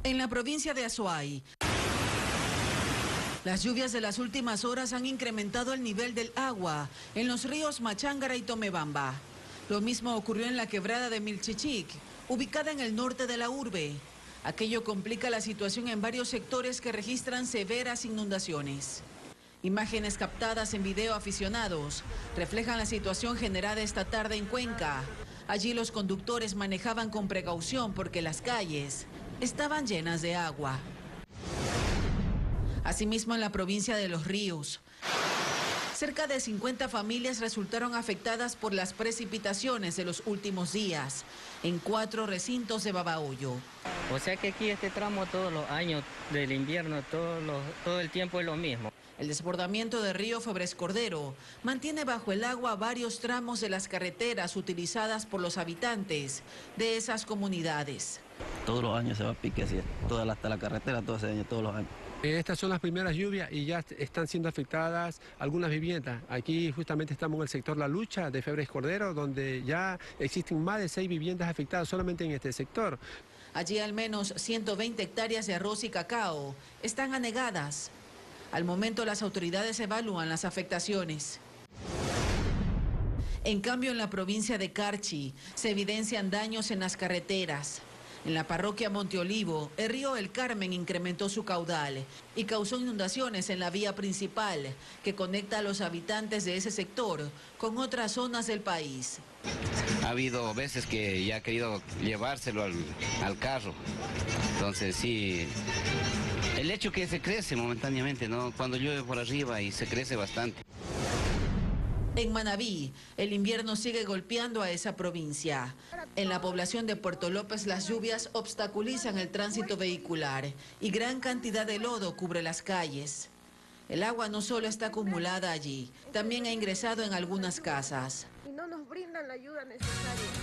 En la provincia de Azuay, las lluvias de las últimas horas han incrementado el nivel del agua en los ríos Machángara y Tomebamba. Lo mismo ocurrió en la quebrada de Milchichic, ubicada en el norte de la urbe. Aquello complica la situación en varios sectores que registran severas inundaciones. Imágenes captadas en video aficionados reflejan la situación generada esta tarde en Cuenca. Allí los conductores manejaban con precaución porque las calles estaban llenas de agua. Asimismo, en la provincia de Los Ríos, cerca de 50 familias resultaron afectadas por las precipitaciones de los últimos días en 4 recintos de Babahoyo. O sea que aquí este tramo todos los años del invierno, todo el tiempo es lo mismo. El desbordamiento del río Febres Cordero mantiene bajo el agua varios tramos de las carreteras utilizadas por los habitantes de esas comunidades. Todos los años se va a pique así, hasta la carretera, todos los años. Estas son las primeras lluvias y ya están siendo afectadas algunas viviendas. Aquí justamente estamos en el sector La Lucha de Febres Cordero, donde ya existen más de 6 viviendas afectadas solamente en este sector. Allí al menos 120 hectáreas de arroz y cacao están anegadas. Al momento las autoridades evalúan las afectaciones. En cambio, en la provincia de Carchi se evidencian daños en las carreteras. En la parroquia Monteolivo, el río El Carmen incrementó su caudal y causó inundaciones en la vía principal que conecta a los habitantes de ese sector con otras zonas del país. Ha habido veces que ya ha querido llevárselo al carro, entonces sí, el hecho que se crece momentáneamente, ¿no? Cuando llueve por arriba y se crece bastante. En Manabí, el invierno sigue golpeando a esa provincia. En la población de Puerto López, las lluvias obstaculizan el tránsito vehicular y gran cantidad de lodo cubre las calles. El agua no solo está acumulada allí, también ha ingresado en algunas casas. Y no nos brindan la ayuda necesaria.